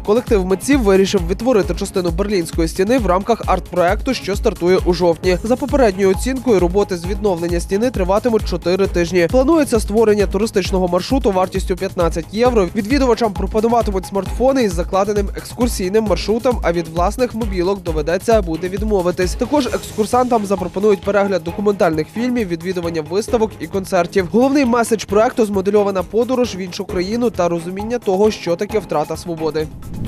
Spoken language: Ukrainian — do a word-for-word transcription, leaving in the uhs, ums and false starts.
Колектив митців вирішив відтворити частину Берлінської стіни в рамках арт-проекту, що стартує у жовтні. За попередньою оцінкою, роботи з відновлення стіни триватимуть чотири тижні. Планується створення туристичного маршруту вартістю п'ятнадцять євро. Відвідувачам пропонуватимуть смартфони із закладеним екскурсійним маршрутом, а від власних мобілок доведеться буде відмовитись. Також екскурсантам запропонують перегляд документальних фільмів, відвідування виставок і концертів. Головний меседж проекту – змодельована подорож в іншу країну та розуміння того, що таке втрата свободи.